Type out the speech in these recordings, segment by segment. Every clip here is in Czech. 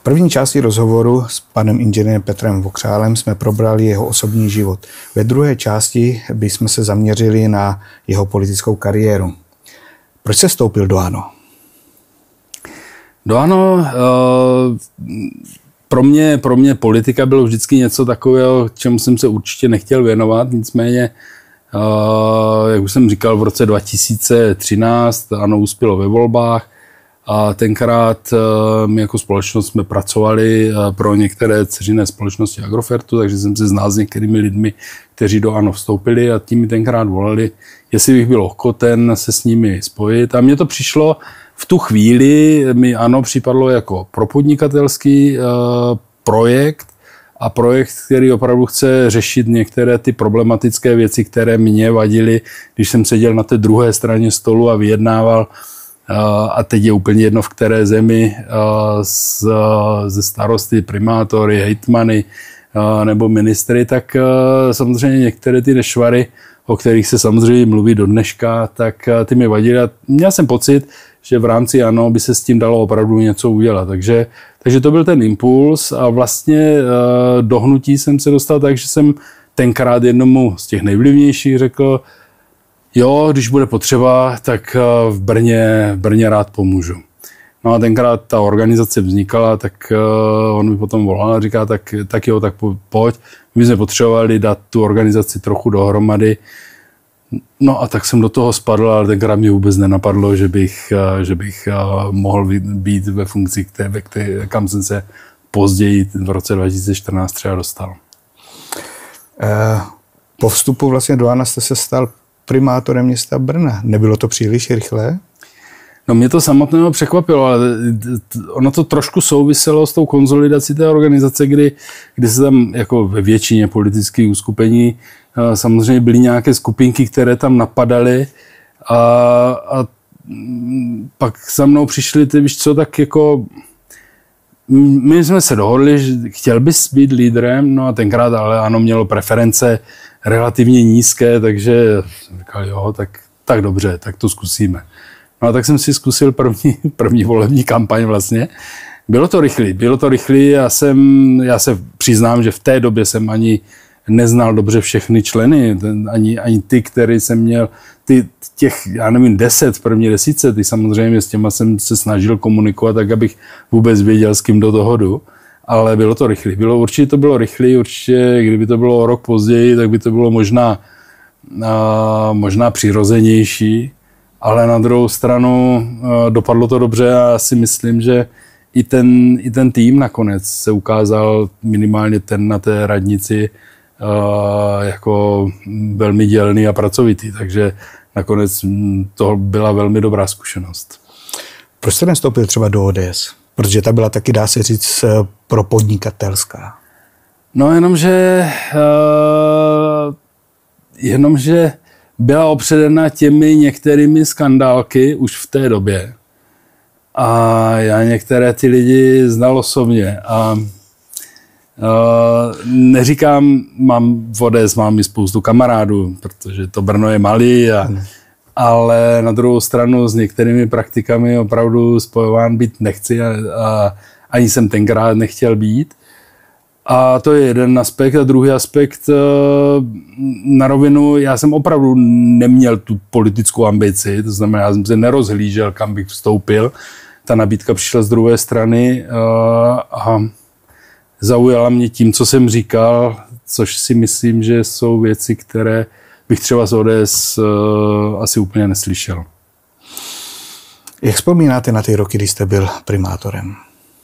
první části rozhovoru s panem inženýrem Petrem Vokřálem jsme probrali jeho osobní život. Ve druhé části bychom se zaměřili na jeho politickou kariéru. Proč se vstoupil do ANO? Do ANO, pro mě politika bylo vždycky něco takového, čemu jsem se určitě nechtěl věnovat, nicméně, jak už jsem říkal, v roce 2013 ANO uspělo ve volbách a tenkrát my jako společnost jsme pracovali pro některé dceřiné společnosti Agrofertu, takže jsem se znal s některými lidmi, kteří do ANO vstoupili a tím mi tenkrát volali, jestli bych byl ochoten se s nimi spojit. A mně to přišlo v tu chvíli, mi ANO připadlo jako propodnikatelský projekt a projekt, který opravdu chce řešit některé ty problematické věci, které mě vadily, když jsem seděl na té druhé straně stolu a vyjednával, a teď je úplně jedno v které zemi, ze starosty, primátory, hejtmany nebo ministry, tak samozřejmě některé ty nešvary, o kterých se samozřejmě mluví do dneška, tak ty mi vadily a měl jsem pocit, že v rámci ANO by se s tím dalo opravdu něco udělat. Takže to byl ten impuls a vlastně do hnutí jsem se dostal tak, že jsem tenkrát jednomu z těch nejvlivnějších řekl, jo, když bude potřeba, tak v Brně rád pomůžu. No a tenkrát ta organizace vznikala, tak on mi potom volal a říká, tak jo, tak pojď. My jsme potřebovali dát tu organizaci trochu dohromady. No a tak jsem do toho spadl, ale tenkrát mě vůbec nenapadlo, že bych mohl být ve funkci, kam jsem se později v roce 2014 třeba dostal. Po vstupu vlastně do ANO jste se stal primátorem města Brna. Nebylo to příliš rychlé? No mě to samotného překvapilo, ale ono to trošku souviselo s tou konzolidací té organizace, kdy se tam jako ve většině politických uskupení samozřejmě byly nějaké skupinky, které tam napadaly a pak za mnou přišli, ty víš co, tak jako my jsme se dohodli, že chtěl bys být lídrem, no a tenkrát ale ANO mělo preference relativně nízké, takže jsem říkal, jo, tak dobře, tak to zkusíme. No a tak jsem si zkusil první volební kampaň vlastně. Bylo to rychlý, já se přiznám, že v té době jsem ani neznal dobře všechny členy, ani ty, který jsem měl, těch, já nevím, 10 v první desítce, ty samozřejmě s těma jsem se snažil komunikovat, tak abych vůbec věděl, s kým do toho jdu, ale bylo to rychlý. Určitě to bylo rychlý, určitě, kdyby to bylo o rok později, tak by to bylo možná přirozenější, ale na druhou stranu dopadlo to dobře a já si myslím, že i ten tým nakonec se ukázal, minimálně ten na té radnici, jako velmi dělný a pracovitý, takže nakonec to byla velmi dobrá zkušenost. Proč jste nestoupil třeba do ODS? Protože ta byla taky, dá se říct, propodnikatelská. No jenomže byla opředena těmi některými skandálky už v té době. A já některé ty lidi znal osobně a neříkám, v ODS mám i spoustu kamarádů, protože to Brno je malý, ale na druhou stranu s některými praktikami opravdu spojován být nechci a ani jsem tenkrát nechtěl být. A to je jeden aspekt. A druhý aspekt, na rovinu, já jsem opravdu neměl tu politickou ambici, to znamená, já jsem se nerozhlížel, kam bych vstoupil. Ta nabídka přišla z druhé strany a zaujala mě tím, co jsem říkal, což si myslím, že jsou věci, které bych třeba z ODS asi úplně neslyšel. Jak vzpomínáte na ty roky, kdy jste byl primátorem?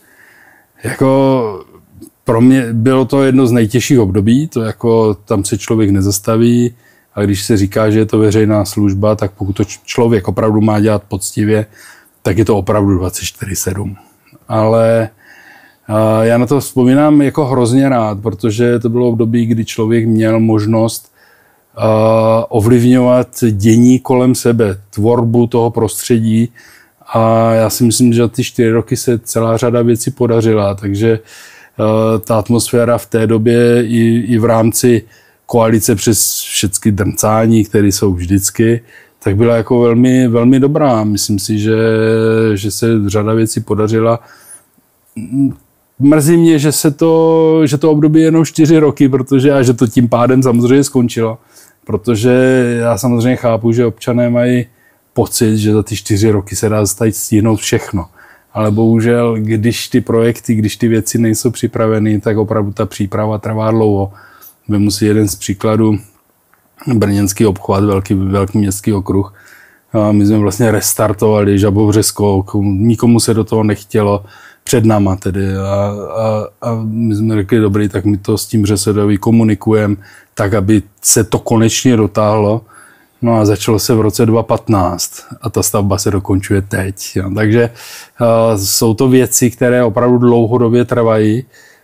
Jako pro mě bylo to jedno z nejtěžších období, to jako tam se člověk nezastaví a když se říká, že je to veřejná služba, tak pokud to člověk opravdu má dělat poctivě, tak je to opravdu 24/7. Ale já na to vzpomínám jako hrozně rád, protože to bylo období, kdy člověk měl možnost ovlivňovat dění kolem sebe, tvorbu toho prostředí a já si myslím, že za ty 4 roky se celá řada věcí podařila, takže ta atmosféra v té době i v rámci koalice přes všechny drncání, které jsou vždycky, tak byla jako velmi, velmi dobrá. Myslím si, že se řada věcí podařila. mrzí mě, že to období je jenom 4 roky, a že to tím pádem samozřejmě skončilo. Protože já samozřejmě chápu, že občané mají pocit, že za ty 4 roky se dá stihnout všechno. Ale bohužel, když ty věci nejsou připraveny, tak opravdu ta příprava trvá dlouho. Vemu si jeden z příkladů, brněnský obchvat, velký městský okruh. A my jsme vlastně restartovali Žabovře-skok, nikomu se do toho nechtělo, před náma tedy. A my jsme řekli, dobrý, tak my to s tím ŘSD komunikujeme, tak, aby se to konečně dotáhlo. No a začalo se v roce 2015 a ta stavba se dokončuje teď. Jo. Takže jsou to věci, které opravdu dlouhodobě trvají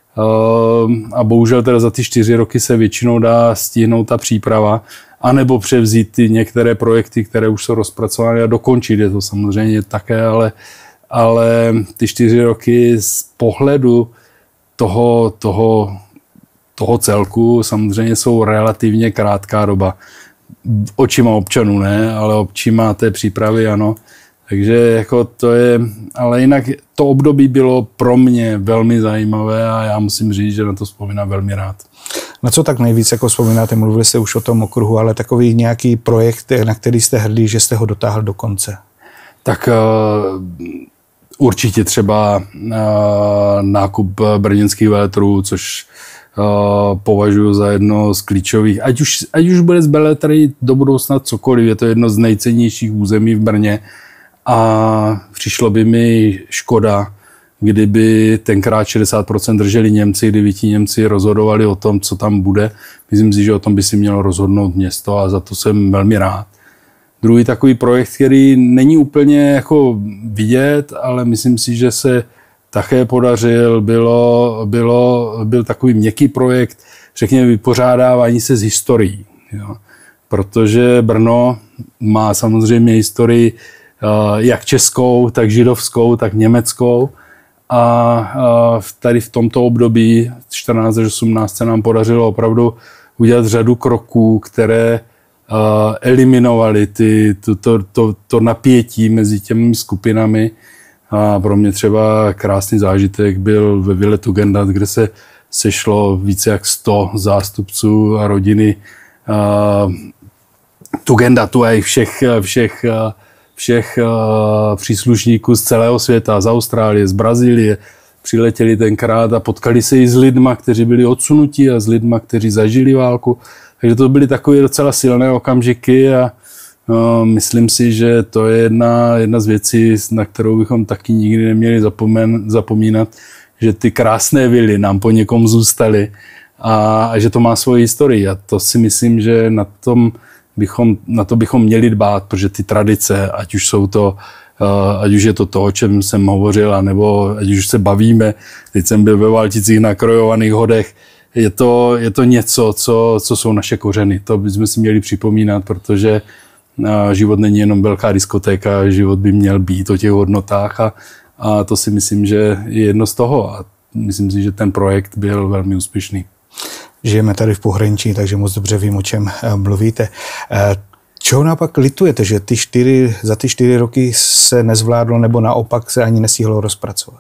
a bohužel teda za ty 4 roky se většinou dá stihnout ta příprava anebo převzít ty některé projekty, které už jsou rozpracovány a dokončit je to samozřejmě také, ale ty 4 roky z pohledu toho celku samozřejmě jsou relativně krátká doba. Očima občanů ne, ale očima té přípravy ano. Takže jako to je, ale jinak to období bylo pro mě velmi zajímavé a já musím říct, že na to vzpomínám velmi rád. Na co tak nejvíc jako vzpomínáte? Mluvili jste už o tom okruhu, ale takový nějaký projekt, na který jste hrdý, že jste ho dotáhl do konce? Tak určitě třeba nákup brněnských veletrhů, což považuji za jedno z klíčových, ať už bude z veletrhy do budoucna cokoliv, je to jedno z nejcennějších území v Brně a přišlo by mi škoda, kdyby tenkrát 60% drželi Němci, kdyby ti Němci rozhodovali o tom, co tam bude. Myslím si, že o tom by si mělo rozhodnout město a za to jsem velmi rád. Druhý takový projekt, který není úplně jako vidět, ale myslím si, že se také podařil, byl takový měkký projekt, řekněme, vypořádávání se s historií. Jo. Protože Brno má samozřejmě historii jak českou, tak židovskou, tak německou. A tady v tomto období 14 až 18 se nám podařilo opravdu udělat řadu kroků, které eliminovaly to napětí mezi těmi skupinami. A pro mě třeba krásný zážitek byl ve Vile Tugendhat, kde se sešlo více jak 100 zástupců a rodiny Tugendhatu a jejich všech příslušníků z celého světa, z Austrálie, z Brazílie, přiletěli tenkrát a potkali se i s lidma, kteří byli odsunutí a s lidma, kteří zažili válku. Takže to byly takové docela silné okamžiky a myslím si, že to je jedna z věcí, na kterou bychom taky nikdy neměli zapomínat, že ty krásné vily nám po někom zůstaly a že to má svoji historii. A to si myslím, že na to bychom měli dbát, protože ty tradice, ať už je to, o čem jsem hovořil, nebo ať už se bavíme, teď jsem byl ve Valticích na krojovaných hodech, je to něco, co jsou naše kořeny. To bychom si měli připomínat, protože život není jenom velká diskotéka, život by měl být o těch hodnotách a to si myslím, že je jedno z toho a myslím si, že ten projekt byl velmi úspěšný. Žijeme tady v pohraničí, takže moc dobře vím, o čem mluvíte. Čeho naopak litujete, že za ty 4 roky se nezvládlo nebo naopak se ani nestihlo rozpracovat?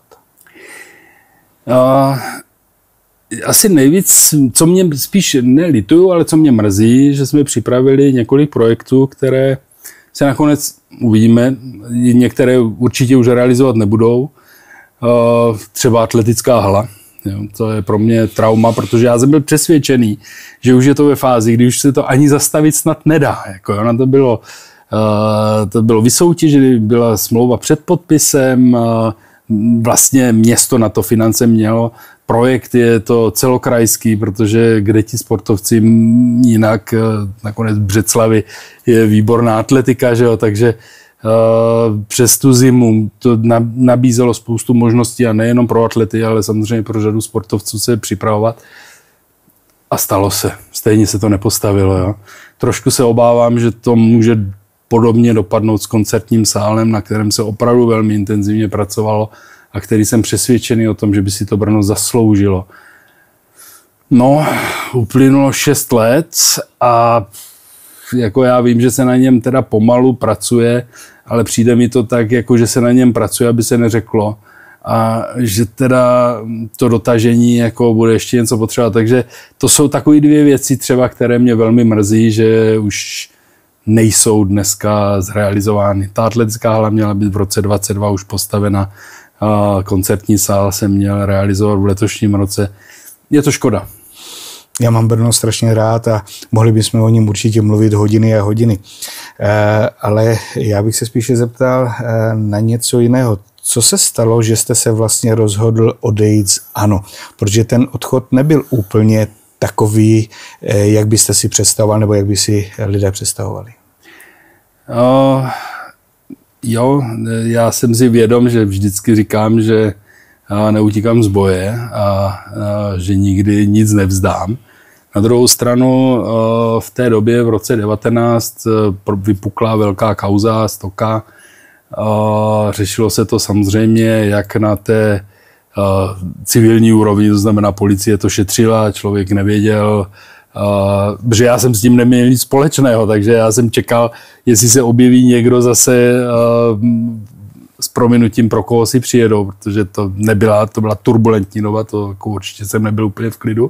Asi nejvíc, co mě spíš nelituju, ale co mě mrzí, že jsme připravili několik projektů, které se nakonec uvidíme, některé určitě už realizovat nebudou. Třeba atletická hala. Jo, to je pro mě trauma, protože já jsem byl přesvědčený, že už je to ve fázi, kdy už se to ani zastavit snad nedá. Jako, ona to bylo vysoutěžené, byla smlouva před podpisem, vlastně město na to finance mělo. Projekt je to celokrajský, protože kde ti sportovci jinak, nakonec Břeclavi je výborná atletika, že jo, takže přes tu zimu to nabízelo spoustu možností a nejenom pro atlety, ale samozřejmě pro řadu sportovců se připravovat. A stalo se. Stejně se to nepostavilo. Jo. Trošku se obávám, že to může podobně dopadnout s koncertním sálem, na kterém se opravdu velmi intenzivně pracovalo a který jsem přesvědčený o tom, že by si to Brno zasloužilo. No, uplynulo 6 let a jako já vím, že se na něm teda pomalu pracuje, ale přijde mi to tak, jako že se na něm pracuje, aby se neřeklo. a že teda to dotažení jako bude ještě něco potřeba. Takže to jsou takové dvě věci třeba, které mě velmi mrzí, že už nejsou dneska zrealizovány. Ta atletická hala měla být v roce 2022 už postavena, koncertní sál se měl realizovat v letošním roce. Je to škoda. Já mám Brno strašně rád a mohli bychom o něm určitě mluvit hodiny a hodiny. Ale já bych se spíše zeptal na něco jiného. Co se stalo, že jste se vlastně rozhodl odejít z ANO? Protože ten odchod nebyl úplně takový, jak byste si představoval, nebo jak by si lidé představovali? Jo, já jsem si vědom, že vždycky říkám, že neutíkám z boje a že nikdy nic nevzdám. Na druhou stranu v té době v roce 19 vypukla velká kauza Stoka. Řešilo se to samozřejmě jak na té civilní úrovni, to znamená policie to šetřila, člověk nevěděl, protože já jsem s tím neměl nic společného, takže já jsem čekal, jestli se objeví někdo zase s prominutím, pro koho si přijedou, protože to byla turbulentní doba, to jako určitě jsem nebyl úplně v klidu.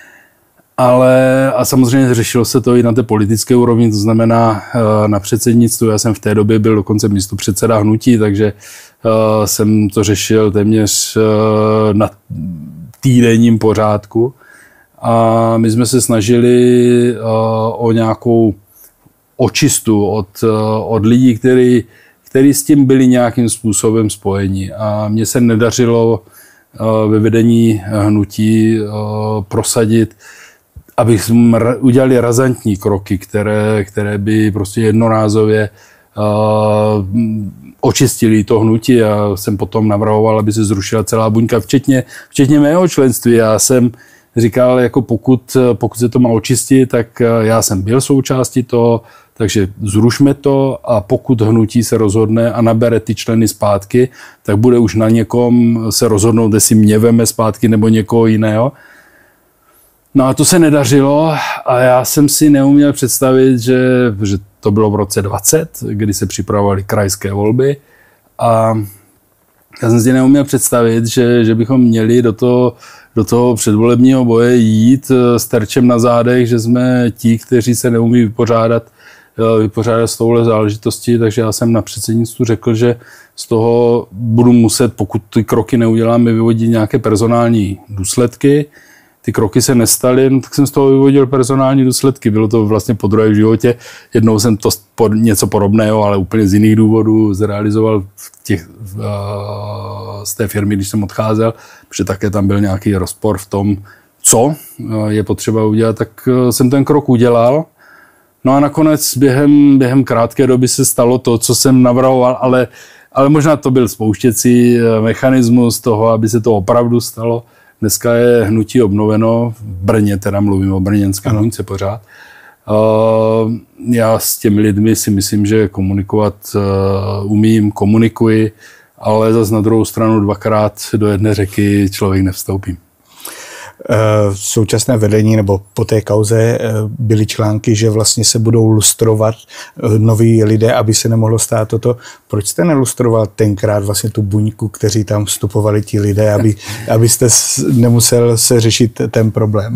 A samozřejmě řešilo se to i na té politické úrovni, to znamená na předsednictvu. Já jsem v té době byl dokonce místopředseda hnutí, takže jsem to řešil téměř na týdenním pořádku. A my jsme se snažili o nějakou očistu od lidí, kteří s tím byli nějakým způsobem spojeni. A mně se nedařilo ve vedení hnutí prosadit, abychom udělali razantní kroky, které by prostě jednorázově očistili to hnutí. Já jsem potom navrhoval, aby se zrušila celá buňka, včetně mého členství. Já jsem říkal, jako pokud se to má očistit, tak já jsem byl součástí toho, takže zrušme to a pokud hnutí se rozhodne a nabere ty členy zpátky, tak bude už na někom se rozhodnout, jestli mě veme zpátky nebo někoho jiného. No a to se nedařilo a já jsem si neuměl představit, že to bylo v roce 20, kdy se připravovaly krajské volby a já jsem si neuměl představit, že bychom měli do toho předvolebního boje jít s terčem na zádech, že jsme ti, kteří se neumí vypořádat s touhle záležitostí, takže já jsem na předsednictvu řekl, že z toho budu muset, pokud ty kroky neuděláme, vyvodit nějaké personální důsledky. Ty kroky se nestaly, no, tak jsem z toho vyvodil personální důsledky. Bylo to vlastně podruhé v životě. Jednou jsem to něco podobného, ale úplně z jiných důvodů zrealizoval z té firmy, když jsem odcházel, protože také tam byl nějaký rozpor v tom, co je potřeba udělat, tak jsem ten krok udělal. No a nakonec během krátké doby se stalo to, co jsem navrhoval, ale možná to byl spouštěcí mechanismus toho, aby se to opravdu stalo. Dneska je hnutí obnoveno, v Brně, teda mluvím o brněnském hnutí pořád. Já s těmi lidmi si myslím, že komunikovat umím, komunikuji, ale zase na druhou stranu dvakrát do jedné řeky člověk nevstoupí. Současné vedení nebo po té kauze byly články, že vlastně se budou lustrovat noví lidé, aby se nemohlo stát toto. Proč jste nelustroval tenkrát vlastně tu buňku, kteří tam vstupovali ti lidé, abyste nemusel se řešit ten problém?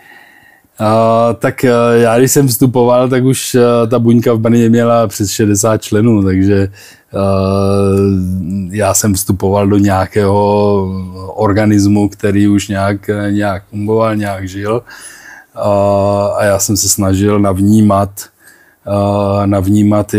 Tak já, když jsem vstupoval, tak už ta buňka v Brně měla přes 60 členů, takže já jsem vstupoval do nějakého organismu, který už nějak fungoval, nějak žil a já jsem se snažil navnímat,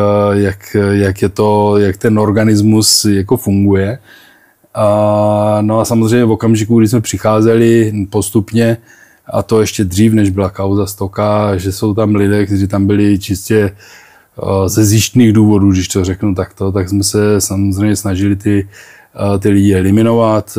jak ten organismus jako funguje. No a samozřejmě v okamžiku, kdy jsme přicházeli postupně, a to ještě dřív, než byla kauza Stoka, že jsou tam lidé, kteří tam byli čistě ze zištných důvodů, když to řeknu takto, tak jsme se samozřejmě snažili ty lidi eliminovat.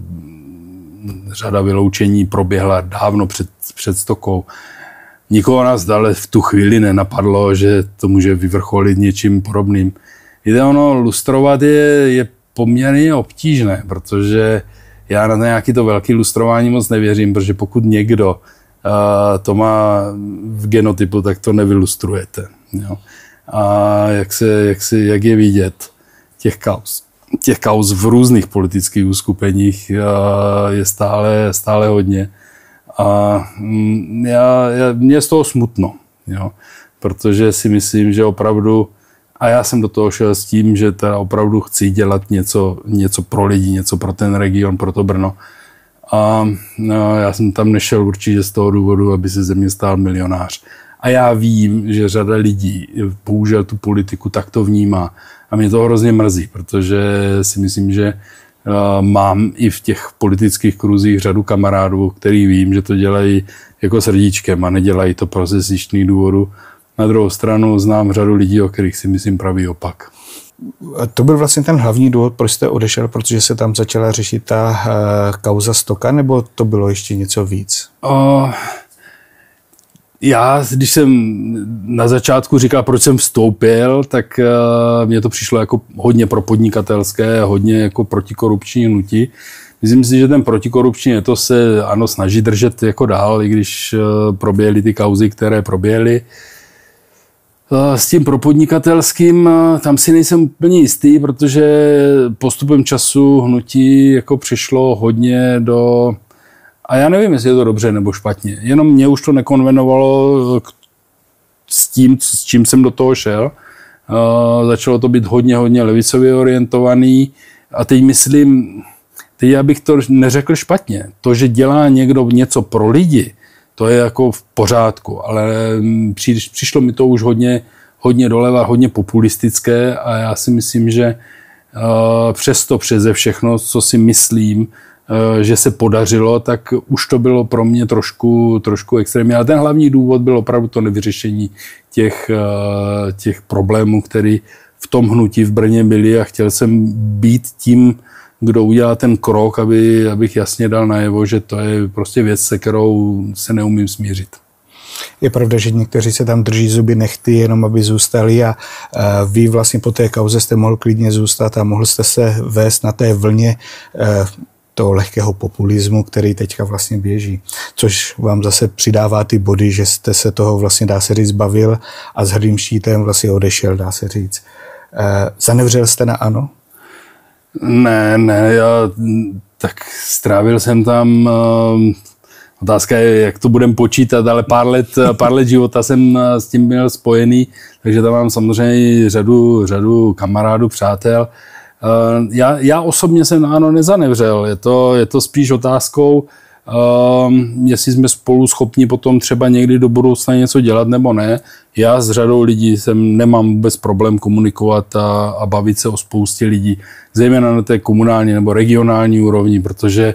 Řada vyloučení proběhla dávno před Stokou. Nikoho nás dále v tu chvíli nenapadlo, že to může vyvrcholit něčím podobným. Víte, lustrovat je poměrně obtížné, protože já na nějaký to velký lustrování moc nevěřím, protože pokud někdo to má v genotypu, tak to nevylustrujete. Jo. A jak je vidět těch kauz. těch kauz v různých politických uskupeních je stále hodně. A mě je z toho smutno, jo? Protože si myslím, že opravdu, a já jsem do toho šel s tím, že teda opravdu chci dělat něco pro lidi, něco pro ten region, pro to Brno. A já jsem tam nešel určitě z toho důvodu, aby se ze mě stal milionář. A já vím, že řada lidí bohužel tu politiku takto vnímá. A mě to hrozně mrzí, protože si myslím, že mám i v těch politických kruzích řadu kamarádů, který vím, že to dělají jako srdíčkem a nedělají to pro zištných důvodů. Na druhou stranu znám řadu lidí, o kterých si myslím pravý opak. To byl vlastně ten hlavní důvod, proč jste odešel, protože se tam začala řešit ta kauza Stoka, nebo to bylo ještě něco víc? Já, když jsem na začátku říkal, proč jsem vstoupil, tak mně to přišlo jako hodně propodnikatelské, hodně jako protikorupční hnutí. Myslím si, že ten protikorupční je to se snaží držet jako dál, i když proběhly ty kauzy, které proběhly. S tím propodnikatelským tam si nejsem úplně jistý, protože postupem času hnutí jako přišlo hodně do... A já nevím, jestli je to dobře nebo špatně. Jenom mě už to nekonvenovalo s tím, s čím jsem do toho šel. Začalo to být hodně levicově orientovaný. A teď myslím, já bych to neřekl špatně. To, že dělá někdo něco pro lidi, to je jako v pořádku, ale přišlo mi to už hodně doleva, hodně populistické a já si myslím, že přesto přeze všechno, co si myslím, že se podařilo, tak už to bylo pro mě trošku extrémně. Ale ten hlavní důvod byl opravdu to nevyřešení těch problémů, které v tom hnutí v Brně byly a chtěl jsem být tím, kdo udělá ten krok, abych jasně dal najevo, že to je prostě věc, se kterou se neumím smířit. Je pravda, že někteří se tam drží zuby nehty, jenom aby zůstali a vy vlastně po té kauze jste mohl klidně zůstat a mohl jste se vést na té vlně toho lehkého populismu, který teďka vlastně běží. Což vám zase přidává ty body, že jste se toho vlastně, dá se říct, bavil a s hrdým štítem vlastně odešel, dá se říct. Zanevřel jste na ANO? Ne, já tak strávil jsem tam, otázka je, jak to budeme počítat, ale pár let života jsem s tím byl spojený, takže tam mám samozřejmě řadu kamarádů, přátel. Já osobně jsem na ANO nezanevřel, je to spíš otázkou, jestli jsme spolu schopni potom třeba někdy do budoucna něco dělat nebo ne. Já s řadou lidí nemám vůbec problém komunikovat a bavit se o spoustě lidí, zejména na té komunální nebo regionální úrovni, protože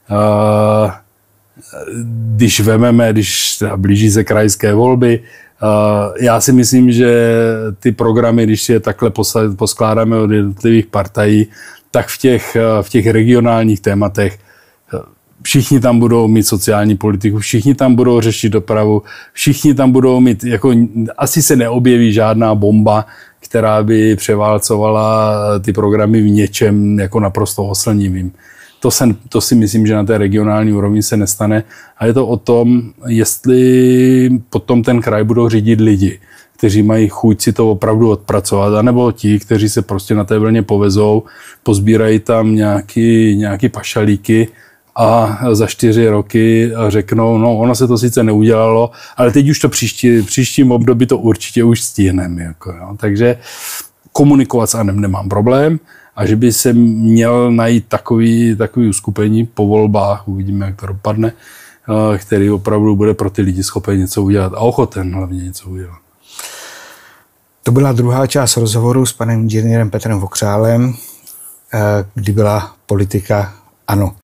když blíží se krajské volby, já si myslím, že ty programy, když si je takhle poskládáme od jednotlivých partají, tak v těch regionálních tématech všichni tam budou mít sociální politiku, všichni tam budou řešit dopravu, všichni tam budou mít, jako asi se neobjeví žádná bomba, která by převálcovala ty programy v něčem jako naprosto oslnivým. To si myslím, že na té regionální úrovni se nestane. A je to o tom, jestli potom ten kraj budou řídit lidi, kteří mají chuť si to opravdu odpracovat, anebo ti, kteří se prostě na té vlně povezou, pozbírají tam nějaký pašalíky a za 4 roky řeknou, no ono se to sice neudělalo, ale teď už to příštím období to určitě už stihneme. Jako, jo. Takže komunikovat s ANO nemám problém a že by se měl najít takový uskupení po volbách, uvidíme, jak to dopadne, který opravdu bude pro ty lidi schopen něco udělat a ochoten hlavně něco udělat. To byla druhá část rozhovoru s panem inženýrem Petrem Vokřálem, kdy byla politika ANO.